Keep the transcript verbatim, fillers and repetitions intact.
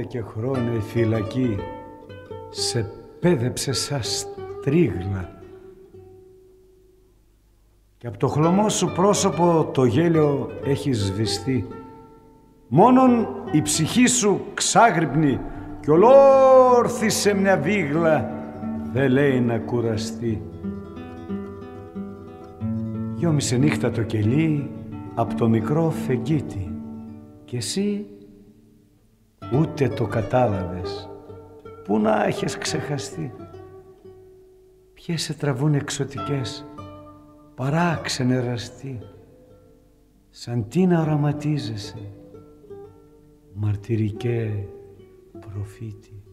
και χρόνια η φυλακή σε πέδεψε σαν στρίγλα και από το χλωμό σου πρόσωπο το γέλιο έχει σβηστεί. Μόνον η ψυχή σου ξάγρυπνη κι ολόρθη σε μια βίγλα δεν λέει να κουραστεί. Γιόμισε νύχτα το κελί απ' το μικρό φεγγίτι κι εσύ ούτε το κατάλαβες. Πού να έχεις ξεχαστεί. Ποιες σε τραβούν εξωτικές παράξενε εραστή, σαν τι να οραματίζεσαι μαρτυρικέ προφήτη.